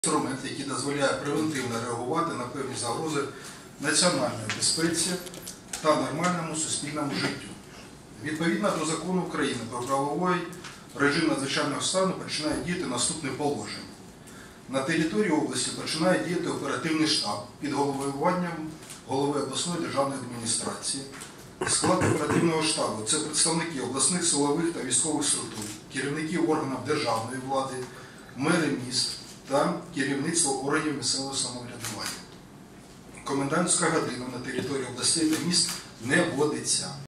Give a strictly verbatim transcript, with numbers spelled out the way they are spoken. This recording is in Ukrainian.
Інструмент, який дозволяє превентивно реагувати на певні загрози національної безпеці та нормальному суспільному життю. Відповідно до Закону України про правовий режим надзвичайного стану починає діяти наступне положення. На території області починає діяти оперативний штаб під головуванням голови обласної державної адміністрації. Склад оперативного штабу – це представники обласних силових та військових структур, керівники органів державної влади, мери міст та керівництво органів місцевого самоврядування. Комендантська година на території областей та міст не вводиться.